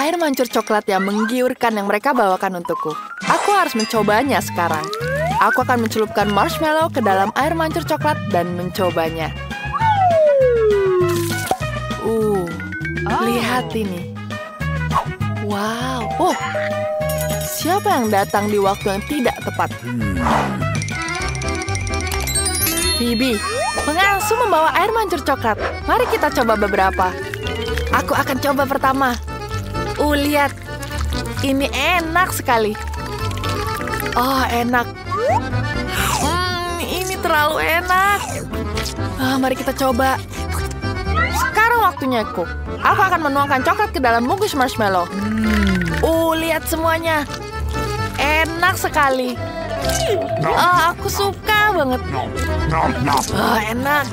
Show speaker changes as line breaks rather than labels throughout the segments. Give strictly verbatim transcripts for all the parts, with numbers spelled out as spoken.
air mancur coklat yang menggiurkan yang mereka bawakan untukku. Aku harus mencobanya sekarang. Aku akan mencelupkan marshmallow ke dalam air mancur coklat dan mencobanya. Uh, lihat ini. Wow. Oh, siapa yang datang di waktu yang tidak tepat? Phoebe, pengasuh membawa air mancur coklat. Mari kita coba beberapa. Aku akan coba pertama. Uh, lihat. Ini enak sekali. Oh, enak. Hmm, ini terlalu enak. Ah, mari kita coba. Sekarang waktunya aku. Aku akan menuangkan coklat ke dalam bungkus marshmallow. Uh, lihat semuanya. Enak sekali. Oh, aku suka banget. Oh, enak.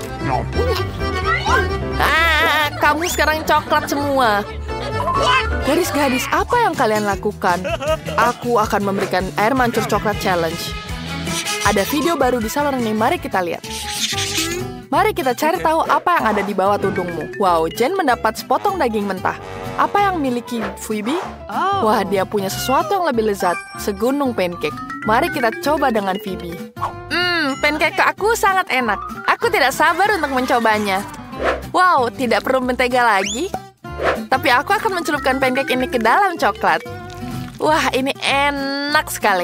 Ah, kamu sekarang coklat semua. Gadis-gadis, apa yang kalian lakukan? Aku akan memberikan air mancur coklat challenge. Ada video baru di salon ini, mari kita lihat. Mari kita cari tahu apa yang ada di bawah tudungmu. Wow, Jen mendapat sepotong daging mentah. Apa yang miliki Phoebe? Wah, dia punya sesuatu yang lebih lezat. Segunung pancake. Mari kita coba dengan Phoebe. Hmm, pancake aku sangat enak. Aku tidak sabar untuk mencobanya. Wow, tidak perlu mentega lagi. Tapi aku akan mencelupkan pancake ini ke dalam coklat. Wah, ini enak sekali.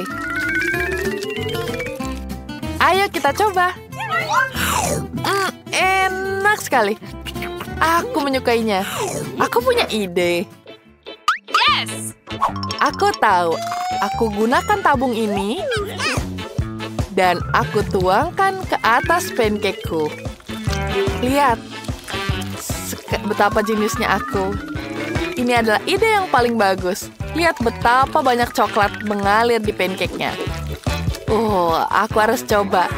Ayo kita coba. Hmm, enak sekali. Aku menyukainya. Aku punya ide. Yes! Aku tahu. Aku gunakan tabung ini. Dan aku tuangkan ke atas pancakeku. Lihat. Sek- betapa jeniusnya aku. Ini adalah ide yang paling bagus. Lihat betapa banyak coklat mengalir di pancake-nya. Oh, aku harus coba.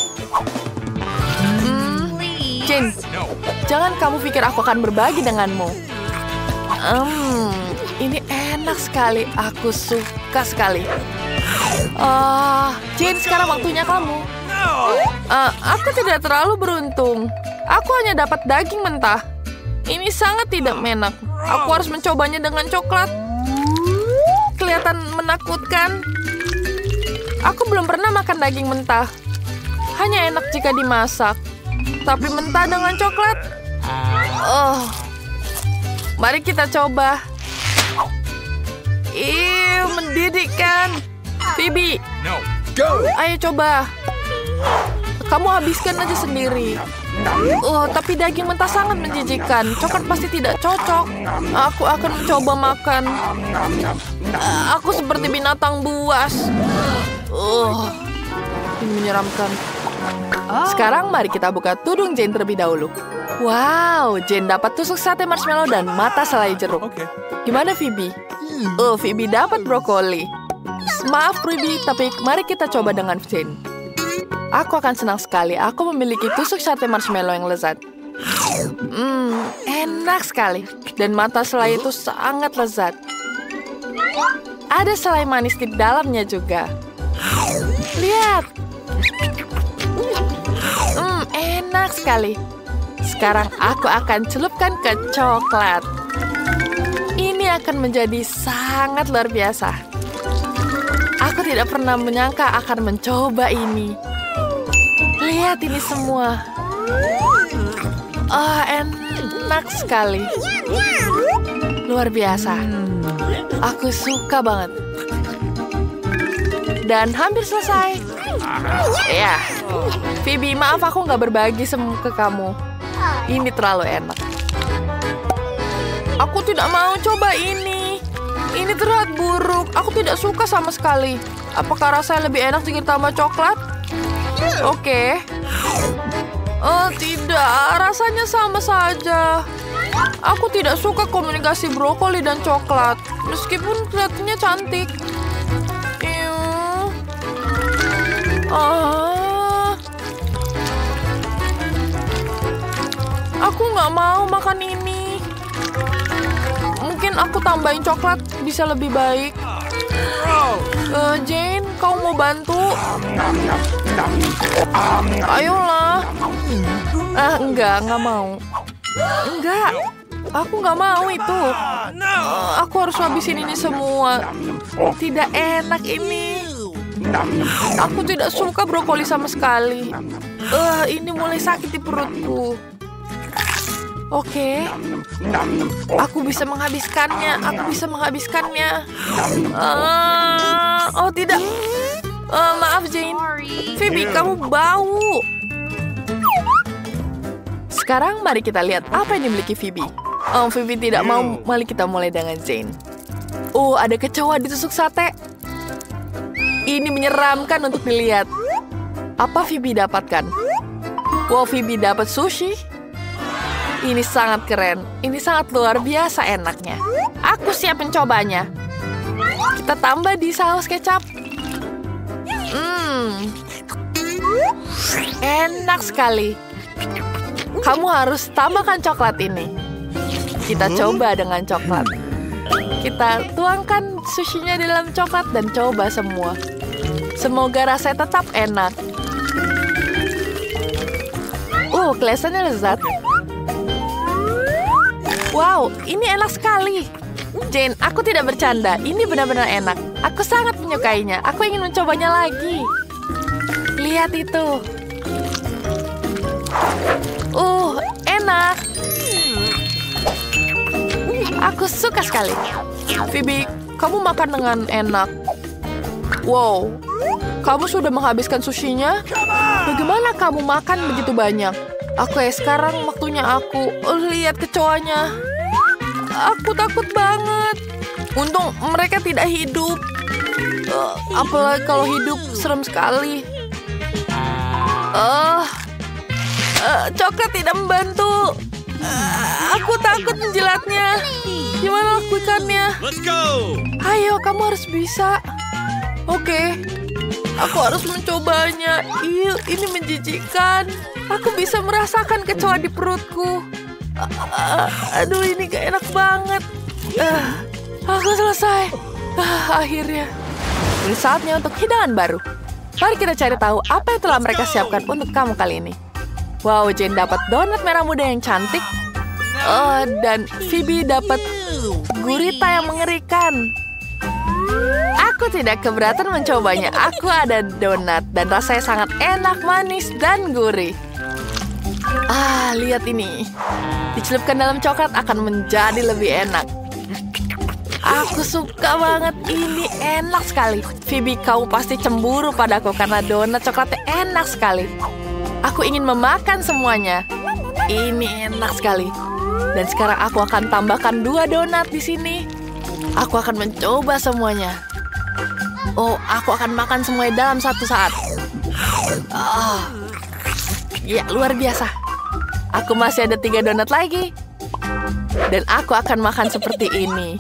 Hmm, Jane, jangan kamu pikir aku akan berbagi denganmu. Hmm, ini enak sekali. Aku suka sekali. Ah, uh, Jane, sekarang waktunya kamu. Uh, aku tidak terlalu beruntung. Aku hanya dapat daging mentah. Ini sangat tidak enak. Aku harus mencobanya dengan coklat. Kelihatan menakutkan. Aku belum pernah makan daging mentah. Hanya enak jika dimasak. Tapi mentah dengan coklat. Oh, mari kita coba. Ih, mendidikkan. Phoebe, ayo coba. Kamu habiskan aja sendiri. Oh, tapi daging mentah sangat menjijikkan. Coklat pasti tidak cocok. Aku akan mencoba makan. Aku seperti binatang buas. Oh, ini menyeramkan. Sekarang mari kita buka tudung Jane terlebih dahulu. Wow, Jane dapat tusuk sate marshmallow dan mata selai jeruk. Gimana Phoebe? Oh, Phoebe dapat brokoli. Maaf Phoebe, tapi mari kita coba dengan Jane. Aku akan senang sekali. Aku memiliki tusuk sate marshmallow yang lezat. Hmm, enak sekali. Dan mata selai itu sangat lezat. Ada selai manis di dalamnya juga. Lihat. Hmm, enak sekali. Sekarang aku akan celupkan ke coklat. Ini akan menjadi sangat luar biasa. Aku tidak pernah menyangka akan mencoba ini. Lihat ini semua. Oh, enak sekali. Luar biasa. Aku suka banget. Dan hampir selesai. Ya, Phoebe, maaf aku nggak berbagi semua ke kamu. Ini terlalu enak. Aku tidak mau coba ini. Ini terlihat buruk. Aku tidak suka sama sekali. Apakah rasanya lebih enak jika ditambah coklat? Oke. Okay. Oh, tidak. Rasanya sama saja. Aku tidak suka kombinasi brokoli dan coklat. Meskipun kelihatannya cantik. Eww. Ah. Aku nggak mau makan ini. Mungkin aku tambahin coklat bisa lebih baik. Uh, Jane, kau mau bantu? Ayolah. Ah, enggak, enggak mau. Enggak. Aku nggak mau itu. Uh, aku harus habisin ini semua. Tidak enak ini. Aku tidak suka brokoli sama sekali. Uh, ini mulai sakit di perutku. Oke, aku bisa menghabiskannya. Aku bisa menghabiskannya. Uh, oh tidak. Uh, maaf Jane. Phoebe, kamu bau. Sekarang mari kita lihat apa yang dimiliki Phoebe. Oh, Phoebe tidak mau. Mari kita mulai dengan Jane. Oh, ada kecoa ditusuk sate. Ini menyeramkan untuk dilihat. Apa Phoebe dapatkan? Wow, Phoebe dapat sushi. Ini sangat keren. Ini sangat luar biasa enaknya. Aku siap mencobanya. Kita tambah di saus kecap. Hmm, enak sekali. Kamu harus tambahkan coklat ini. Kita coba dengan coklat. Kita tuangkan sushinya di dalam coklat dan coba semua. Semoga rasanya tetap enak. Uh, kelihatannya lezat. Wow, ini enak sekali. Jane, aku tidak bercanda. Ini benar-benar enak. Aku sangat menyukainya. Aku ingin mencobanya lagi. Lihat itu. Uh, enak. Aku suka sekali. Phoebe, kamu makan dengan enak. Wow, kamu sudah menghabiskan sushinya? Bagaimana kamu makan begitu banyak? Oke, sekarang waktunya aku. Oh, lihat kecoanya. Aku takut banget. Untung mereka tidak hidup. Uh, apalagi kalau hidup, serem sekali. Uh, uh, coklat tidak membantu. Uh, aku takut menjilatnya. Gimana lakukannya?
Let's go.
Ayo, kamu harus bisa. Oke, aku harus mencobanya. Iya, ini menjijikkan. Aku bisa merasakan kecoa di perutku. Uh, aduh, ini gak enak banget. Uh, aku selesai. Uh, akhirnya. Ini saatnya untuk hidangan baru. Mari kita cari tahu apa yang telah mereka siapkan untuk kamu kali ini. Wow, Jane dapat donat merah muda yang cantik. Uh, dan Phoebe dapat gurita yang mengerikan. Aku tidak keberatan mencobanya. Aku ada donat dan rasanya sangat enak, manis, dan gurih. Ah, lihat ini. Dicelupkan dalam coklat akan menjadi lebih enak. Aku suka banget. Ini enak sekali. Phoebe, kamu pasti cemburu padaku karena donat coklatnya enak sekali. Aku ingin memakan semuanya. Ini enak sekali. Dan sekarang aku akan tambahkan dua donat di sini. Aku akan mencoba semuanya. Oh, aku akan makan semuanya dalam satu saat. Oh, ya, luar biasa. Aku masih ada tiga donat lagi. Dan aku akan makan seperti ini.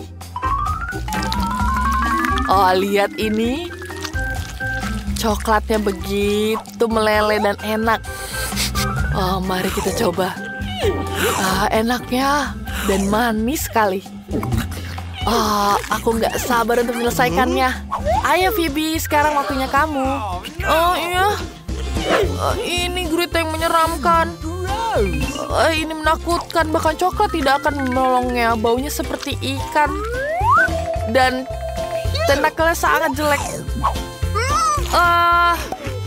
Oh, lihat ini. Coklatnya begitu meleleh dan enak. Oh, mari kita coba. Ah, enaknya dan manis sekali. Oh, aku nggak sabar untuk menyelesaikannya. Ayo Phoebe, sekarang waktunya kamu. Oh iya, uh, ini gurita yang menyeramkan. Uh, ini menakutkan, bahkan coklat tidak akan menolongnya. Baunya seperti ikan. Dan tentakelnya sangat jelek. Ah, uh,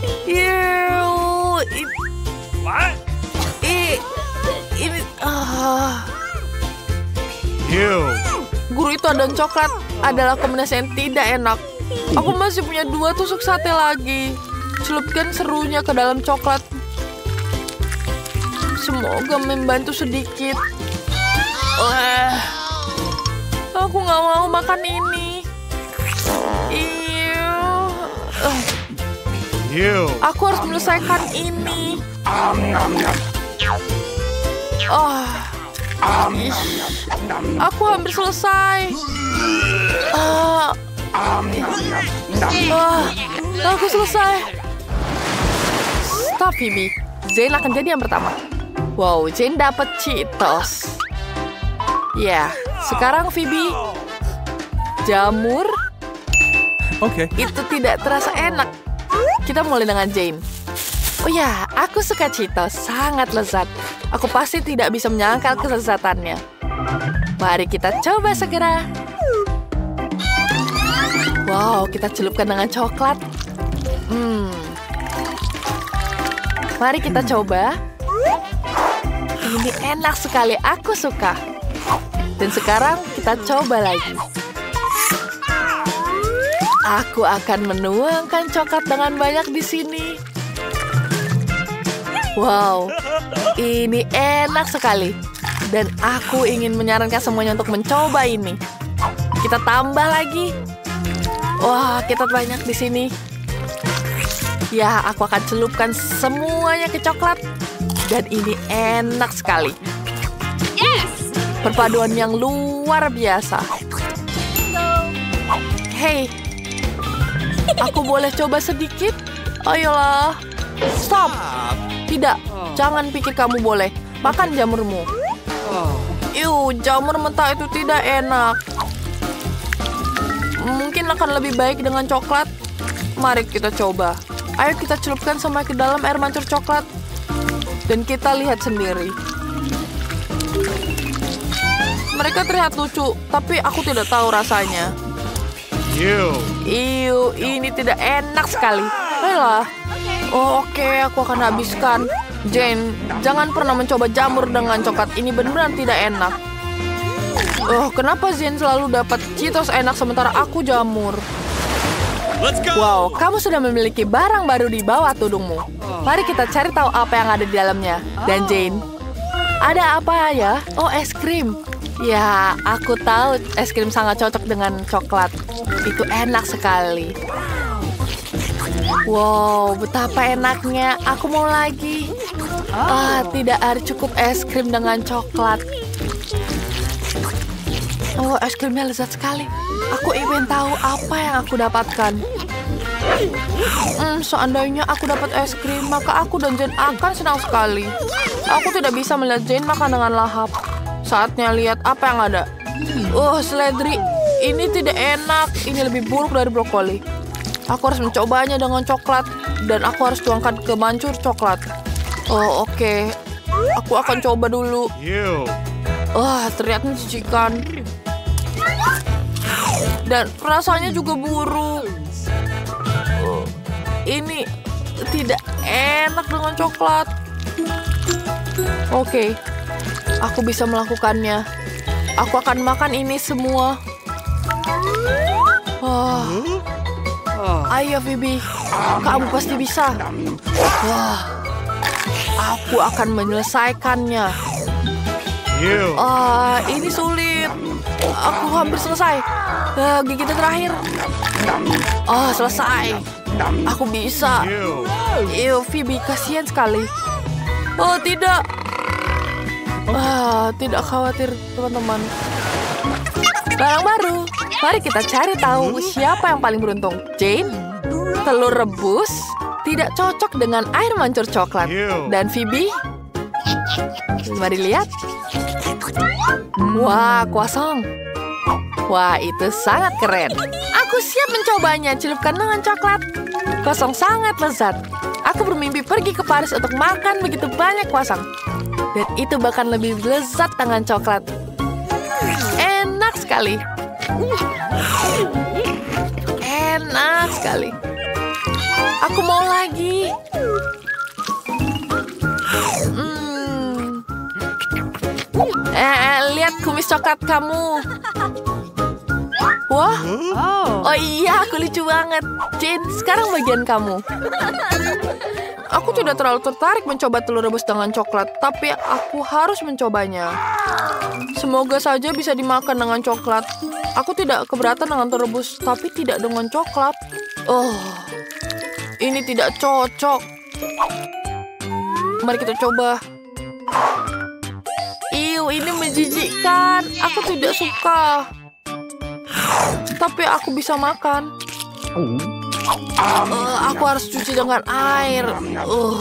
ini, ini, ah.
Ew.
Gurita dan coklat adalah kombinasi yang tidak enak. Aku masih punya dua tusuk sate lagi. Celupkan serunya ke dalam coklat. Semoga membantu sedikit. Uh, aku nggak mau makan ini. Ew. Uh.
Ew.
Aku harus menyelesaikan ini. Oh. Aku hampir selesai. Uh, uh, aku selesai. Stop, Phoebe. Jane akan jadi yang pertama. Wow, Jane dapat Cheetos. Ya, yeah, sekarang Phoebe. Jamur.
Oke. Okay.
Itu tidak terasa enak. Kita mulai dengan Jane. Oh ya, aku suka Cheetos. Sangat lezat. Aku pasti tidak bisa menyangkal kelezatannya. Mari kita coba segera. Wow, kita celupkan dengan coklat. Hmm. Mari kita coba. Ini enak sekali, aku suka. Dan sekarang kita coba lagi. Aku akan menuangkan coklat dengan banyak di sini. Wow, ini enak sekali. Dan aku ingin menyarankan semuanya untuk mencoba ini. Kita tambah lagi. Wah, kita banyak di sini. Ya, aku akan celupkan semuanya ke coklat. Dan ini enak sekali.
Yes!
Perpaduan yang luar biasa. Hei, aku boleh coba sedikit? Ayolah. Stop. Tidak, jangan pikir kamu boleh. Makan jamurmu. Iu, jamur mentah itu tidak enak. Mungkin akan lebih baik dengan coklat. Mari kita coba. Ayo kita celupkan semua ke dalam air mancur coklat. Dan kita lihat sendiri. Mereka terlihat lucu, tapi aku tidak tahu rasanya.
Ew.
Iu, ini tidak enak sekali. Ayolah. Oh, oke, okay, aku akan habiskan. Jane, jangan pernah mencoba jamur dengan coklat. Ini benar-benar tidak enak. Oh, kenapa Jane selalu dapat Cheetos enak sementara aku jamur?
Let's go.
Wow, kamu sudah memiliki barang baru di bawah tudungmu. Mari kita cari tahu apa yang ada di dalamnya. Dan Jane, ada apa ya? Oh, es krim. Ya, aku tahu es krim sangat cocok dengan coklat. Itu enak sekali. Wow, betapa enaknya. Aku mau lagi. Ah, tidak ada cukup es krim dengan coklat. Oh, es krimnya lezat sekali. Aku ingin tahu apa yang aku dapatkan. Hmm, seandainya aku dapat es krim, maka aku dan Jane akan senang sekali. Aku tidak bisa melihat Jane makan dengan lahap. Saatnya lihat apa yang ada. Oh, seledri. Ini tidak enak. Ini lebih buruk dari brokoli. Aku harus mencobanya dengan coklat. Dan aku harus tuangkan ke mancur coklat. Oh, oke. Okay. Aku akan coba dulu.
Ew.
Wah, terlihat menjijikan. Dan rasanya juga buruk. Ini tidak enak dengan coklat. Oke, okay. Aku bisa melakukannya. Aku akan makan ini semua. Wah. Ayo, Phoebe. Kamu pasti bisa. Wah. Aku akan menyelesaikannya. Ah, ini sulit. Aku hampir selesai. Uh, gigitan terakhir. Oh, selesai. Aku bisa. Ew, Phoebe, kasihan sekali. Oh, tidak. Ah, tidak khawatir, teman-teman. Barang baru. Mari kita cari tahu siapa yang paling beruntung. Jane, telur rebus tidak cocok dengan air mancur coklat. Dan Phoebe, mari lihat. Wah, kosong. Wah, itu sangat keren. Aku siap mencobanya. Celupkan dengan coklat. Kosong sangat lezat. Aku bermimpi pergi ke Paris untuk makan begitu banyak kosong. Dan itu bahkan lebih lezat dengan coklat. Enak sekali. Enak sekali. Aku mau lagi. Hmm. Eh, lihat kumis coklat kamu. Wah, oh iya, aku lucu banget. Jane, sekarang bagian kamu. Aku tidak terlalu tertarik mencoba telur rebus dengan coklat, tapi aku harus mencobanya. Semoga saja bisa dimakan dengan coklat. Aku tidak keberatan dengan telur rebus, tapi tidak dengan coklat. Oh, ini tidak cocok. Mari kita coba. Iu, ini menjijikkan. Aku tidak suka. Tapi aku bisa makan. Uh, aku harus cuci dengan air. Uh.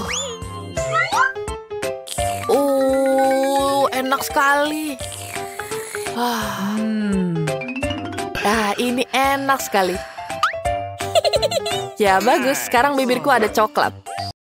Uh, enak sekali. Ah. Ah, ini enak sekali. Ya, bagus. Sekarang bibirku ada coklat.